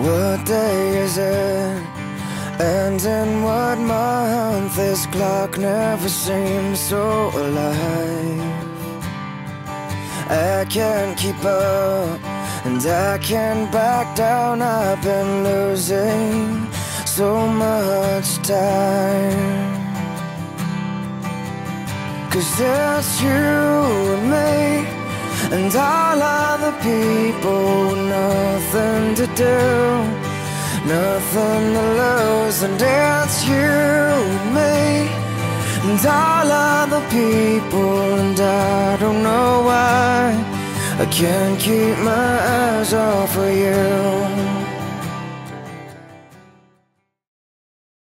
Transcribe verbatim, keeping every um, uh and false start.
What day is it? And in what month? This clock never seems so alive. I can't keep up, and I can't back down. I've been losing so much time. 'Cause it's you and me, and all other people, nothing to do, nothing to lose. And it's you and me, and all other people, and I don't know why I can't keep my eyes off of you.